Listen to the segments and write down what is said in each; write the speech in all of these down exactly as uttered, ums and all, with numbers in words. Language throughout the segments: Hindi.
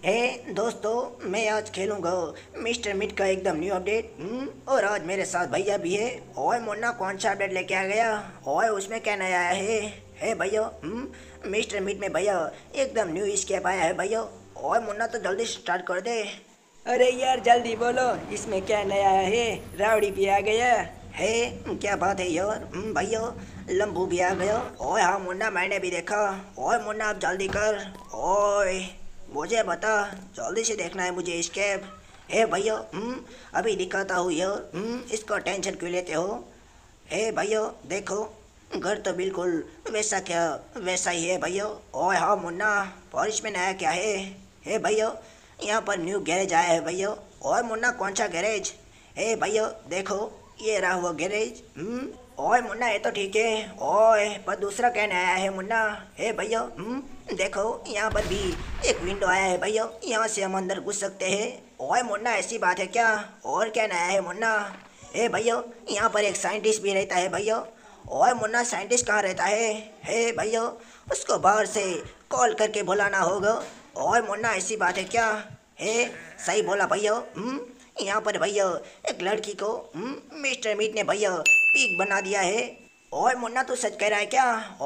हे दोस्तों, मैं आज खेलूंगा मिस्टर मिट का एकदम न्यू अपडेट। हम्म, और आज मेरे साथ भैया भी है। ओए मुन्ना, कौन सा अपडेट लेके आ गया? ओए उसमें क्या नया आया है? हे भैया, हम्म मिस्टर मिट में भैया एकदम न्यू स्केप आया है भैया। ओए मुन्ना, तो जल्दी स्टार्ट कर दे। अरे यार जल्दी बोलो, इसमें क्या नया है? रावड़ी भी आ गया हे, क्या बात है यार। हम्म, भैया लंबू भी आ गया। ओए हाँ मुन्ना, मैंने भी देखा। ओए मुन्ना, अब जल्दी कर। ओए मुझे बता, जल्दी से देखना है मुझे स्केप। हे भैया, हम्म अभी दिखाता हूँ यार। हम्म इसको टेंशन क्यों लेते हो? हे भैया देखो, घर तो बिल्कुल वैसा क्या वैसा ही है भैया। ओए हाँ मुन्ना, और इसमें नया क्या है? हे भैया, यहाँ पर न्यू गैरेज आया है भैया। ओए मुन्ना, कौन सा गैरेज? हे भैया देखो, ये रहा वो गैरेज। हम्म ओए मुन्ना, ये तो ठीक है। ओए पर दूसरा क्या नया है मुन्ना? हे भैया, हम्म देखो, यहाँ पर भी एक विंडो आया है भैया, यहाँ से हम अंदर घुस सकते हैं। ओए मुन्ना, ऐसी बात है क्या? और क्या नया है मुन्ना? हे भैया, यहाँ पर एक साइंटिस्ट भी रहता है भैया। ओए मुन्ना, साइंटिस्ट कहाँ रहता है? हे भैया, उसको बाहर से कॉल करके बुलाना होगा। ओए मुन्ना, ऐसी बात है क्या? हे, सही बोला भैया। हम्म यहाँ पर भैया एक लड़की को हम्म मिस्टर मीट ने भैया पीक बना दिया है। ओए मुन्ना, तू सच कह रहा है क्या?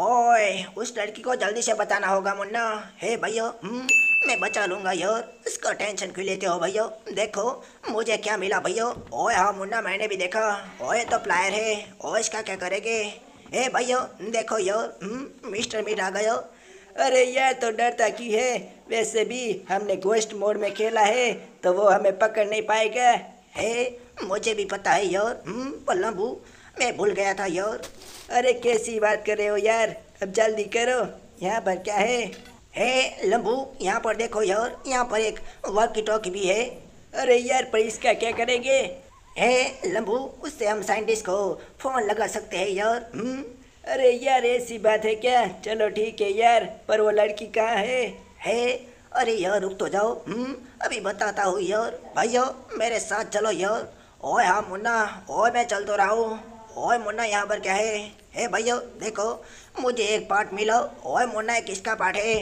ओए उस लड़की को जल्दी से बताना होगा मुन्ना। हे भैया, हम्म मैं बचा लूंगा यार, इसका टेंशन क्यों लेते हो भैया? देखो मुझे क्या मिला भैया। ओए हाँ मुन्ना, मैंने भी देखा। ओए तो प्लायर है। ओए इसका क्या करेंगे? हे भैया देखो यार, हम्म मिस्टर मीट आ गया। अरे यार तो डरता की है? वैसे भी हमने घोस्ट मोड में खेला है तो वो हमें पकड़ नहीं पाएगा। हे, मुझे भी पता है यार। हम्म पर लंबू, मैं भूल गया था यार। अरे कैसी बात कर रहे हो यार, अब जल्दी करो। यहाँ पर क्या है? हे लंबू, यहाँ पर देखो यार, यहाँ पर एक वॉकी टॉकी भी है। अरे यार पर इसका क्या करेंगे? हे लंबू, उससे हम साइंटिस्ट को फोन लगा सकते हैं यार। हम्म अरे यार ऐसी बात है क्या? चलो ठीक है यार, पर वो लड़की कहाँ है? हे, अरे यार रुक तो जाओ। हम्म अभी बताता हूँ यार। भैया मेरे साथ चलो यार। ओए हाँ मुन्ना, ओए मैं चल तो रहा हूँ। ओए मुन्ना, यहाँ पर क्या है? हे भैया देखो, मुझे एक पार्ट मिला। ओए मुन्ना, ये किसका पार्ट है?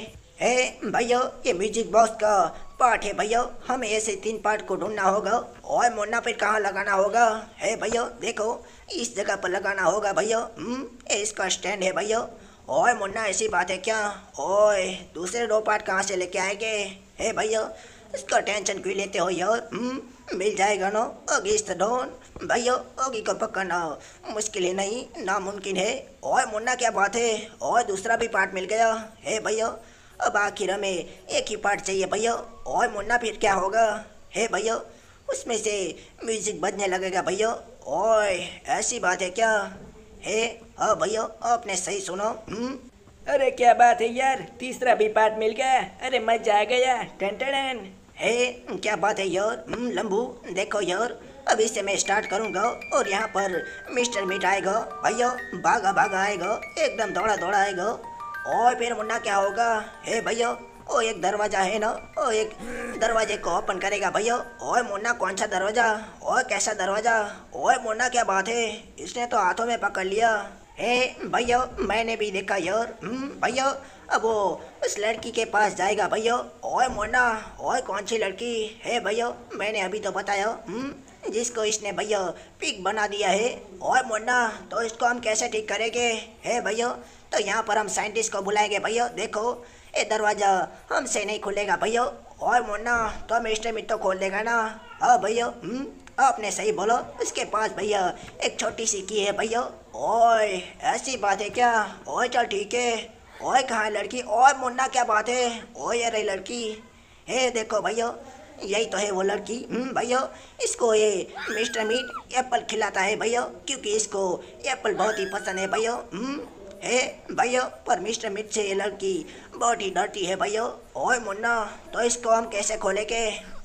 हे भैया, ये म्यूजिक बॉक्स का पार्ट है भैया। हमें ऐसे तीन पार्ट को ढूंढना होगा। ओए मुन्ना, फिर कहाँ लगाना होगा? हे भैया देखो, इस जगह पर लगाना होगा भैया। हम्म ये इसका स्टैंड है भैया। ओए मुन्ना, ऐसी बात है क्या? ओए दूसरे दो पार्ट कहाँ से लेके आएंगे? हे भैया, इसका टेंशन क्यों लेते हो यार? हम्म मिल जाएगा ना अगेंस्ट डॉन। भैया ओगी को पकड़ना मुश्किल ही नहीं, नामुमकिन है। ओए मुन्ना, क्या बात है? ओए दूसरा भी पार्ट मिल गया। हे भैया, अब आखिर हमें एक ही पार्ट चाहिए भैया। ओए मुन्ना, फिर क्या होगा? हे भैया, उसमें से म्यूजिक बजने लगेगा भैया। ओए ऐसी बात है क्या? हे हाँ भैया, आपने सही सुनो। हम्म अरे क्या बात है यार, तीसरा भी पार्ट मिल गया। अरे मजा आ गया। Ton ton. हे, क्या बात है यार। हम्म लंबू देखो यार, अभी से मैं स्टार्ट करूंगा और यहाँ पर मिस्टर मीट आएगा भैया। भागा भागा आएगा, एकदम दौड़ा दौड़ा आएगा। और फिर मुन्ना क्या होगा? हे भैया, ओ एक दरवाजा है ना, ओ एक दरवाजे को ओपन करेगा भैया। ओए मुन्ना, कौन सा दरवाजा? ओए कैसा दरवाजा? ओए मुन्ना, क्या बात है? इसने तो हाथों में पकड़ लिया। हे भैया, मैंने भी देखा यार। हम्म भैया, अब वो उस लड़की के पास जाएगा भैया। ओए मुन्ना, ओए कौन सी लड़की? हे भैया, मैंने अभी तो बताया। हम्म जिसको इसने भैया पिक बना दिया है। ओए मुन्ना, तो इसको हम कैसे ठीक करेंगे? हे भैया, तो यहाँ पर हम साइंटिस्ट को बुलाएंगे भैया। देखो ये दरवाजा हमसे नहीं खुलेगा भैया। ओए मुन्ना, तो मिस्टर मिट तो खोल देगा ना? हाँ भैया, हम्म आपने सही बोला, उसके पास भैया एक छोटी सी की है भैया। ओए ऐसी बात है क्या? ओए चल ठीक है। ओए कहाँ है लड़की? ओए मुन्ना, क्या बात है? ओए अरे लड़की, हे देखो भैया, यही तो है वो लड़की। हम्म भैया, इसको ये मिस्टर मीट एप्पल खिलाता है भैया, क्योंकि इसको एप्पल बहुत ही पसंद है भैया। हम्म हे भैया, पर मिस्टर मिट से ये लड़की बहुत ही डरती है भैया। ओए मुन्ना, तो इसको हम कैसे खोलेंगे?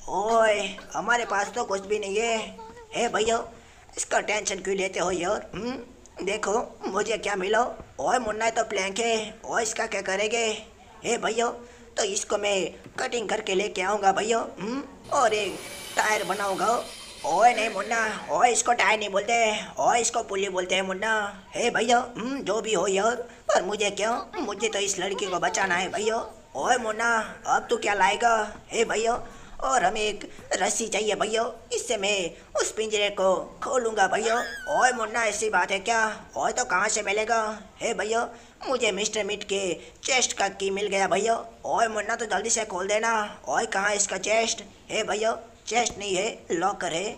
ओए हमारे पास तो कुछ भी नहीं है। हे भैया, इसका टेंशन क्यों लेते हो यार? हम्म देखो मुझे क्या मिला। ओए मुन्ना, तो प्लैंक है। ओए इसका क्या करेंगे? हे भैया, तो इसको मैं कटिंग करके लेके आऊँगा भैया। हम्म और एक टायर बनाऊँगा। ओए नहीं मुन्ना, ओए इसको टायर नहीं बोलते, ओए इसको पुली बोलते हैं मुन्ना। हे भैया, हम्म जो भी हो यार, पर मुझे क्यों? मुझे तो इस लड़की को बचाना है भैया। ओए मुन्ना, अब तू क्या लाएगा? हे भैया, और हमें एक रस्सी चाहिए भैया, इससे मैं उस पिंजरे को खोलूंगा भैया। ओए मुन्ना, ऐसी बात है क्या? ओए तो कहाँ से मिलेगा? हे भैया, मुझे मिस्टर मिट के चेस्ट का की मिल गया भैया। ओए मुन्ना, तो जल्दी से खोल देना। ओए कहाँ है इसका चेस्ट? हे भैया, चेस्ट नहीं है, लॉकर है।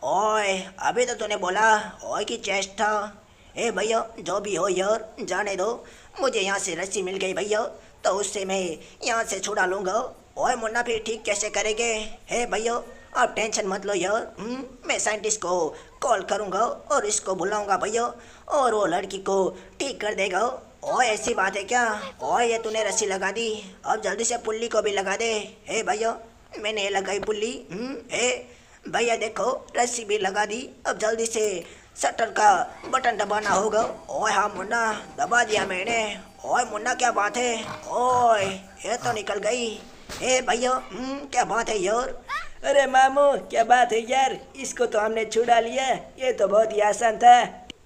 ओए अभी तो तूने बोला ओए कि चेस्ट था। हे भैया, जो भी हो यार, जाने दो। मुझे यहाँ से रस्सी मिल गई भैया, तो उससे मैं यहाँ से छुड़ा लूँगा। ओए मुन्ना, फिर ठीक कैसे करेंगे? हे भैया, आप टेंशन मत लो यार। हम्म, मैं साइंटिस्ट को कॉल करूँगा और इसको बुलाऊँगा भैया, और वो लड़की को ठीक कर देगा। ओए ऐसी बात है क्या? ओए ये तूने रस्सी लगा दी, अब जल्दी से पुल्ली को भी लगा दे। हे भैया, मैंने ये लगाई पुल्ली। हम्म, हे भैया देखो, रस्सी भी लगा दी। अब जल्दी से शटर का बटन दबाना होगा। ओए हाँ मुन्ना, दबा दिया मैंने। ओए मुन्ना, क्या बात है? ओए ये तो निकल गई। हे भैया, हम्म, क्या बात है यार? अरे मामू, क्या बात है यार, इसको तो हमने छुड़ा लिया, ये तो बहुत ही आसान था।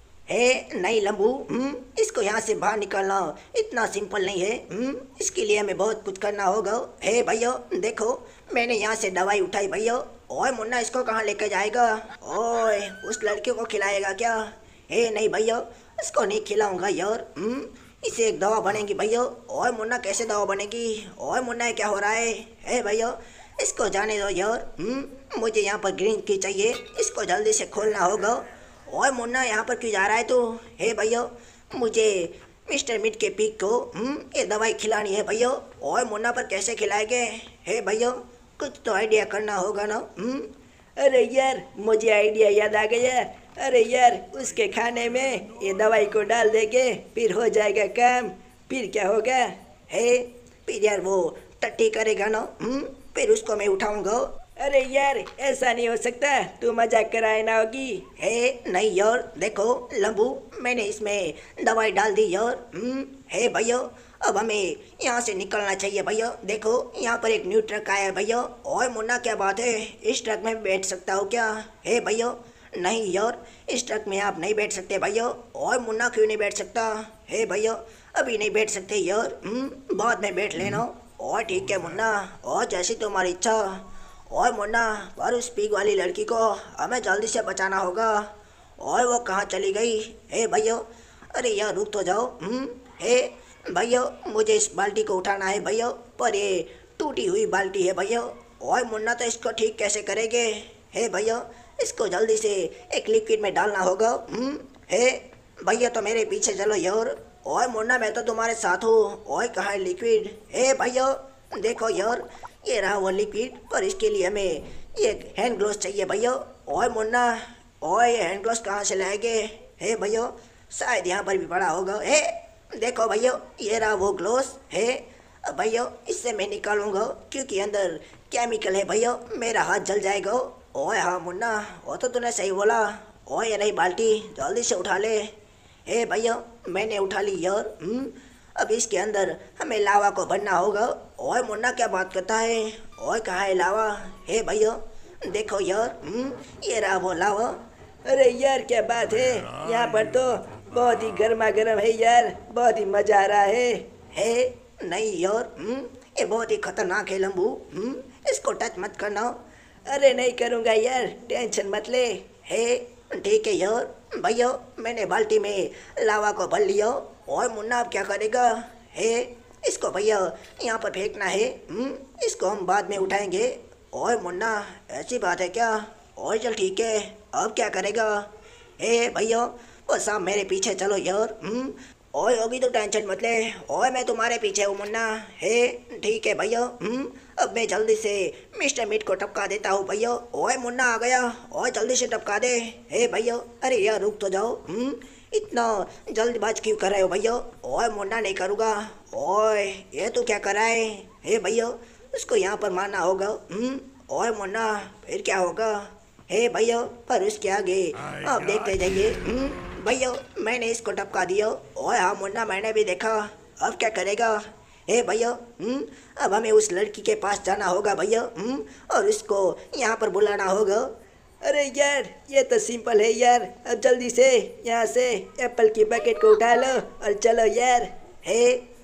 हे नहीं लंबू, हम्म, इसको यहाँ से बाहर निकालना इतना सिंपल नहीं है। हम्म, इसके लिए हमें बहुत कुछ करना होगा। हे भैया देखो, मैंने यहाँ से दवाई उठाई भैया। ओए मुन्ना, इसको कहाँ लेकर जाएगा? ओए उस लड़के को खिलाएगा क्या? हे नहीं भैया, इसको नहीं खिलाऊंगा यार। हम्म, इसे एक दवा बनेगी भैया। ओए मुन्ना, कैसे दवा बनेगी? ओए मुन्ना, ये क्या हो रहा है? हे भैया, इसको जाने दो यार। हम्म, मुझे यहाँ पर ग्रीन की चाहिए, इसको जल्दी से खोलना होगा। ओए मुन्ना, यहाँ पर क्यों जा रहा है तू? हे भैया, मुझे मिस्टर मिट के पीक को हम्म, ये दवाई खिलानी है भैया। ओए मुन्ना, पर कैसे खिलाएंगे? हे भैया, कुछ तो आइडिया करना होगा ना। हम्म, अरे यार, मुझे आइडिया याद आ गया। अरे यार, उसके खाने में ये दवाई को डाल देंगे, फिर हो जाएगा काम। फिर क्या होगा? हे फिर यार वो टट्टी करेगा ना। हम्म, फिर उसको मैं उठाऊंगा। अरे यार, ऐसा नहीं हो सकता, तू मजाक कराए ना होगी। हे नहीं यार, देखो लंबू, मैंने इसमें दवाई डाल दी यार। हम्म, हे भैया, अब हमें यहाँ से निकलना चाहिए भैया। देखो यहाँ पर एक न्यू ट्रक आया है भैया। ओए मुन्ना, क्या बात है? इस ट्रक में बैठ सकता हो क्या? हे भैया नहीं यार, इस ट्रक में आप नहीं बैठ सकते भैया। ओए मुन्ना, क्यों नहीं बैठ सकता? हे भैया, अभी नहीं बैठ सकते यार। हम्म, बाद में बैठ लेना। ओए ठीक है मुन्ना, और जैसी तुम्हारी इच्छा। ओए मुन्ना, पर उस पीक वाली लड़की को हमें जल्दी से बचाना होगा। ओए वो कहाँ चली गई? हे भैया, अरे यार रुक तो जाओ। हम्म, हे भैया, मुझे इस बाल्टी को उठाना है भैया, पर ये टूटी हुई बाल्टी है भैया। ओए मुन्ना, तो इसको ठीक कैसे करेंगे? हे भैया, इसको जल्दी से एक लिक्विड में डालना होगा। हम्म, हे भैया, तो मेरे पीछे चलो यार। ओए मुन्ना, मैं तो तुम्हारे साथ हूँ। ओए कहाँ है लिक्विड? हे भैया देखो यार, ये रहा वो लिक्विड, पर इसके लिए हमें ये हैंड ग्लोव्स चाहिए भैया। ओए मुन्ना, ओए ये हैंड ग्लोव्स कहाँ से लाएंगे? हे भैया, शायद यहाँ पर भी पड़ा होगा। हे देखो भैया, ये रहा वो ग्लोव्स है। अब भैया, इससे मैं निकालूंगा क्योंकि अंदर केमिकल है भैया, मेरा हाथ जल जाएगा। ओए हाँ मुन्ना, वो तो तूने सही बोला। ओए ये रही बाल्टी, जल्दी से उठा ले। हे भैया, मैंने उठा ली यार। हम्म, अब इसके अंदर हमें लावा को भरना होगा। ओए मुन्ना, क्या बात करता है? ओए कहाँ है लावा? हे भैया देखो यार, हम्म, ये रहा वो लावा। अरे यार, क्या बात है, यहाँ पर तो बहुत ही गर्मा गर्म है यार, बहुत ही मजा आ रहा है। हे नहीं यार, हम्म, ये बहुत ही खतरनाक है लंबू। हम्म, इसको टच मत करना। अरे नहीं करूँगा यार, टेंशन मत ले। हे ठीक है यार। भैया, मैंने बाल्टी में लावा को भर लिया। ओए मुन्ना, अब क्या करेगा? हे इसको भैया यहाँ पर फेंकना है। हम्म, इसको हम बाद में उठाएंगे। ओए मुन्ना, ऐसी बात है क्या? ओए चल ठीक है, अब क्या करेगा? हे भैया, बस आप मेरे पीछे चलो यार। हम्म, ओए होगी तो टेंशन मत ले। ओए मैं तुम्हारे पीछे हूँ मुन्ना। हे ठीक है भैया। हम्म, अब मैं जल्दी से मिस्टर मिट को टपका देता हूँ भैया। ओए मुन्ना आ गया। ओए जल्दी से टपका दे। हे भैया, अरे यार रुक तो जाओ। हम्म, इतना जल्दबाज क्यों कर रहे हो भैया? ओए मुन्ना, नहीं करूँगा। ओए ये तू क्या कर रहा है? हे भैया, उसको यहाँ पर मारना होगा। हम्म, ओए मुन्ना, फिर क्या होगा? हे भैया, पर उसके आगे आप देखते जाइए। हम्म, भैया, मैंने इसको टपका दिया। ओए हाँ मुन्ना, मैंने भी देखा। अब क्या करेगा? हे भैया, हम्म, अब हमें उस लड़की के पास जाना होगा भैया। हम्म, और उसको यहाँ पर बुलाना होगा। अरे यार, ये तो सिंपल है यार, अब जल्दी से यहाँ से एप्पल की बकेट को उठा लो और चलो यार। हे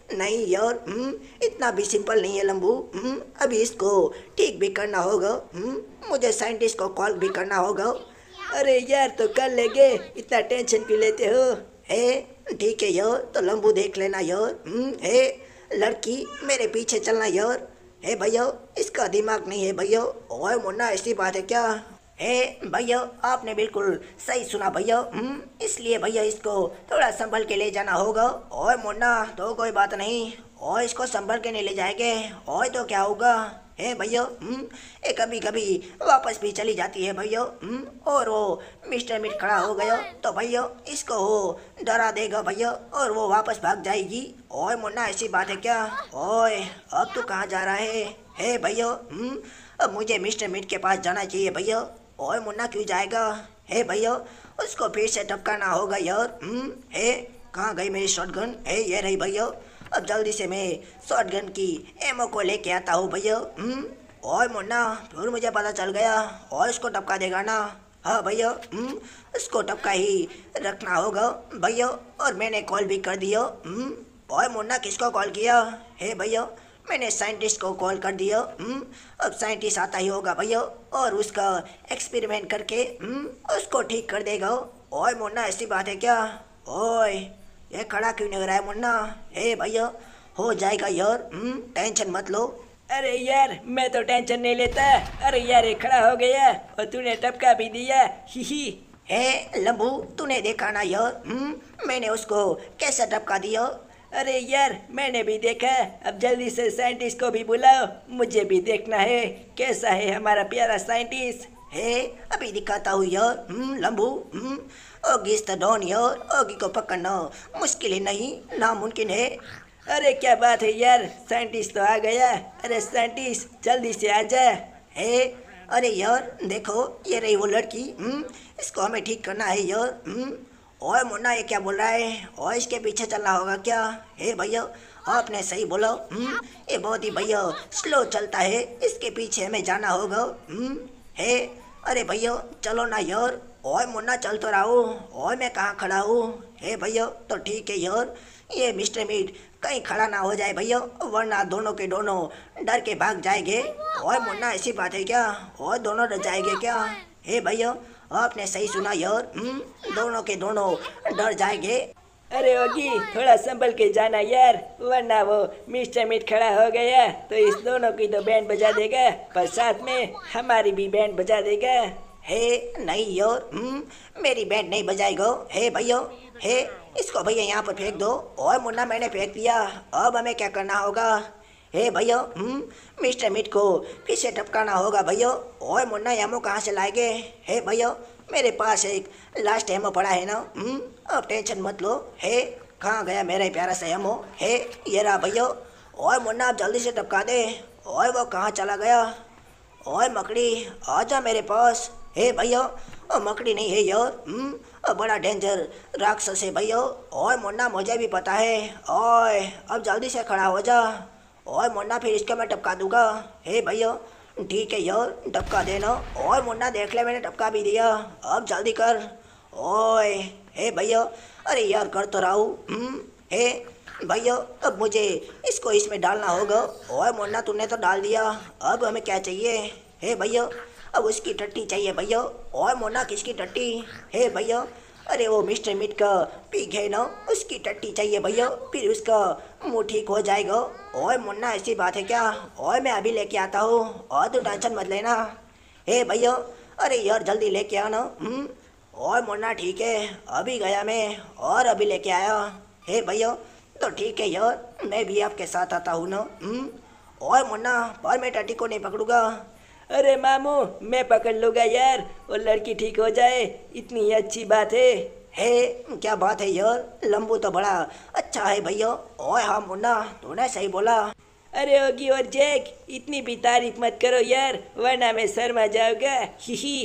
नहीं यार, हम्म, इतना भी सिंपल नहीं है लंबू। हम्म, अभी इसको ठीक भी करना होगा। हम्म, मुझे साइंटिस्ट को कॉल भी करना होगा। अरे यार तो कर लेंगे, इतना टेंशन क्यों लेते हो? हे ठीक है यार, तो लंबू देख लेना यार। हम्म, हे लड़की मेरे पीछे चलना यार। हे भैया इसका दिमाग नहीं है भैया। ओए मुन्ना ऐसी बात है क्या? हे भैया आपने बिल्कुल सही सुना भैया। हम्म, इसलिए भैया इसको थोड़ा संभल के ले जाना होगा। ओए मुन्ना तो कोई बात नहीं, ओए इसको संभल के नहीं ले जाएंगे। ओए तो क्या होगा? हे भैया हम्म, ये कभी कभी वापस भी चली जाती है भैया। हम्म, और वो मिस्टर मिट खड़ा हो गया तो भैया इसको वो डरा देगा भैया और वो वापस भाग जाएगी। ओए मुन्ना ऐसी बात है क्या? ओए अब तू कहाँ जा रहा है? हे भैया हम्म, अब मुझे मिस्टर मिट के पास जाना चाहिए भैया। ओए मुन्ना क्यों जाएगा? हे भैया उसको फिर से टपकाना होगा यार। हम्म, हे कहाँ गई मेरी शॉटगन? हे ये रही भैया। अब जल्दी से मैं शॉटगन की एमओ को लेके आता हूँ भैया। हम्म, ओए मुन्ना फिर मुझे पता चल गया और इसको टपका देगा ना? हाँ भैया हम्म, उसको टपका ही रखना होगा भैया। और मैंने कॉल भी कर दिया। हम्म, ओए मुन्ना किसको कॉल किया? हे भैया मैंने साइंटिस्ट को कॉल कर दिया। हम्म, अब साइंटिस्ट आता ही होगा भैया और उसका एक्सपेरिमेंट करके हम्म, उसको ठीक कर देगा। ओए मुन्ना ऐसी बात है क्या? ओए ये खड़ा क्यों नहीं हो रहा है मुन्ना? हे भैया हो जाएगा यार। हम्म, टेंशन मत लो। अरे यार मैं तो टेंशन नहीं लेता। अरे यार ये खड़ा हो गया और तूने टपका भी दिया। ही ही। हे लंबू तूने देखा ना यार? हम्म, मैंने उसको कैसे टपका दिया? अरे यार मैंने भी देखा। अब जल्दी से साइंटिस्ट को भी बुलाओ, मुझे भी देखना है कैसा है हमारा प्यारा साइंटिस्ट। हे अभी दिखाता हूँ यार। हम्म, लंबू hmm, Oggy is the don यार। ओगी को पकड़ना मुश्किल ही नहीं नामुमकिन है। अरे क्या बात है यार, साइंटिस्ट तो आ गया। अरे साइंटिस्ट जल्दी से आ जा। हे अरे यार देखो ये रही वो लड़की। हम्म, इसको हमें ठीक करना है यार। हम्म, ओए मुन्ना ये क्या बोल रहा है? और इसके पीछे चलना होगा क्या? हे भैया आपने सही बोला। हम्म, ये बहुत ही भैया स्लो चलता है, इसके पीछे हमें जाना होगा। हम्म, हे अरे भैया चलो ना यार। ओए मुन्ना चल तो रहा हूँ। ओए मैं कहाँ खड़ा हूँ? हे भैया तो ठीक है यार, ये मिस्टर मीट कहीं खड़ा ना हो जाए भैया, वरना दोनों के दोनों डर के भाग जाएंगे। ओए मुन्ना ऐसी बात है क्या? और दोनों डर जाएंगे क्या? हे भैया आपने सही सुना यार। हम्म, दोनों के दोनों डर जाएंगे। अरे ओगी थोड़ा संभल के जाना यार, वरना वो मिस्टर मीट खड़ा हो गया तो इस दोनों की तो बैंड बजा देगा, पर साथ में हमारी भी बैंड बजा देगा। हे नहीं यार, हम्म, मेरी बैंड नहीं बजाएगा। हे भैया हे इसको भैया यहाँ पर फेंक दो। और मुन्ना मैंने फेंक दिया, अब हमें क्या करना होगा? हे भैया हम्म, मिस्टर मीट को फिर से टपकाना होगा भैया। ओए मुन्ना एमओ कहाँ से लाएंगे? हे भैया मेरे पास एक लास्ट एमओ पड़ा है ना। हम्म, अब टेंशन मत लो। हे कहाँ गया मेरा प्यारा सा एमओ? हे ये रहा भैया। ओए मुन्ना आप जल्दी से टपका दे। ओए वो कहाँ चला गया? ओए मकड़ी आजा मेरे पास। हे भैया ओ मकड़ी नहीं है यार। हम्म, ओ बड़ा डेंजर राक्षस है भैया। ओए मुन्ना मुझे भी पता है। ओए अब जल्दी से खड़ा हो जा। ओए मुन्ना फिर इसका मैं टपका दूंगा। हे भैया ठीक है यार टपका देना। ओए मुन्ना देख ले मैंने टपका भी दिया, अब जल्दी कर। ओए हे भैया अरे यार कर तो रहा हूँ। हम्म, हे भैया अब मुझे इसको इसमें डालना होगा। ओए मुन्ना तूने तो डाल दिया, अब हमें क्या चाहिए? हे भैया अब उसकी टट्टी चाहिए भैया। ओए मुन्ना किसकी टट्टी? हे भैया अरे वो मिस्टर मिट का पिग है ना, उसकी टट्टी चाहिए भैया, फिर उसका मुंह ठीक हो जाएगा। ओए मुन्ना ऐसी बात है क्या? ओए मैं अभी लेके आता हूँ और तू टेंशन मत लेना। हे भैया अरे यार जल्दी लेके आना। हम्म, ओए मुन्ना ठीक है अभी गया मैं और अभी लेके आया। हे भैया तो ठीक है यार मैं भी आपके साथ आता हूँ ना। हम्म, ओए मुन्ना पर मैं टट्टी को नहीं पकड़ूंगा। अरे मामू मैं पकड़ लूँगा यार, वो लड़की ठीक हो जाए, इतनी अच्छी बात है। हे क्या बात है यार, लंबू तो बड़ा अच्छा है भैया। ओए हाँ मुन्ना तूने सही बोला। अरे ओगी और जैक इतनी भी तारीफ मत करो यार, वरना मैं शर्मा जाऊंगा। ही ही।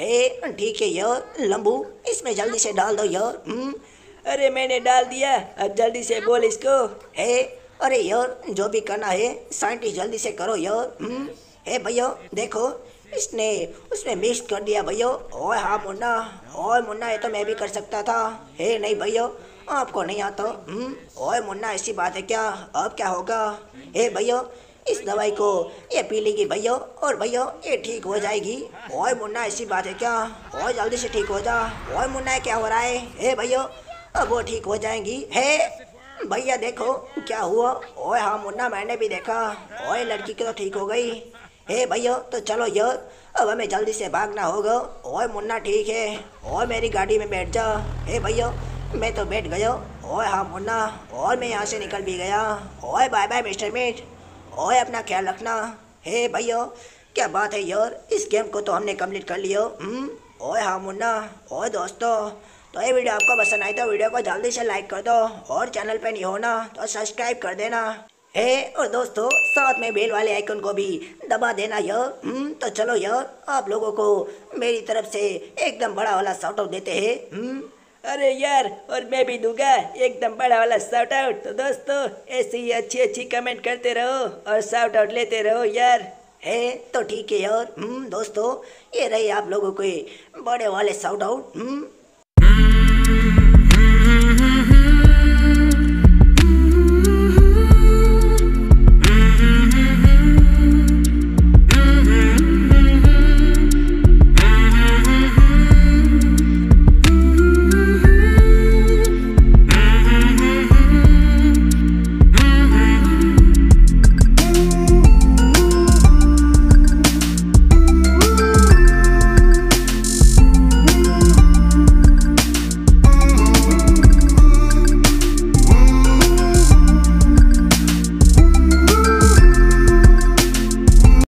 हे ठीक है यार लंबू इसमें जल्दी से डाल दो यार। हम्म, अरे मैंने डाल दिया, अब जल्दी से बोल इसको। हे अरे यार जो भी करना है साइंटिस्ट जल्दी से करो यार। हम्म, हे भैया देखो इसने उसमें मिक्स कर दिया भैया। ओए हाँ मुन्ना, ओए मुन्ना ये तो मैं भी कर सकता था। हे नहीं भैया आपको नहीं आता? हम्म, ओए मुन्ना ऐसी बात है क्या? अब क्या होगा? ए भैया इस दवाई को ये पी लेगी भैया, और भैया ये ठीक हो जाएगी। ओए मुन्ना ऐसी बात है क्या? ओए जल्दी से ठीक हो जा। ओए मुन्ना क्या हो रहा है? हे भैया अब वो ठीक हो जाएंगी। हे भैया देखो क्या हुआ? ओए हाँ मुन्ना मैंने भी देखा। ओए लड़की की तो ठीक हो गई। हे भैया तो चलो यार, अब हमें जल्दी से भागना होगा। ओए मुन्ना ठीक है, और मेरी गाड़ी में बैठ जा। हे भैया मैं तो बैठ गया। ओए हाँ मुन्ना, और मैं यहाँ से निकल भी गया। ओए बाय बाय मिस्टर मीट। ओए अपना ख्याल रखना। हे भैया क्या बात है यार, इस गेम को तो हमने कंप्लीट कर लिया। हम्म, ओए हाँ मुन्ना। ओए दोस्तों, तो ये वीडियो आपको पसंद आई तो वीडियो को जल्दी से लाइक कर दो, और चैनल पे नहीं हो ना तो सब्सक्राइब कर देना है, और दोस्तों साथ में बेल वाले आइकन को भी दबा देना यार। हम्म, तो चलो यार आप लोगों को मेरी तरफ से एकदम बड़ा वाला शाउट आउट देते हैं। हम्म, अरे यार, और मैं भी दूंगा एकदम बड़ा वाला शाउट आउट। तो दोस्तों ऐसे ही अच्छी अच्छी कमेंट करते रहो और शाउट आउट लेते रहो यार। है तो ठीक है यार। हम्म दोस्तों, ये रहे आप लोगों के बड़े वाले शाउट आउट। हम्म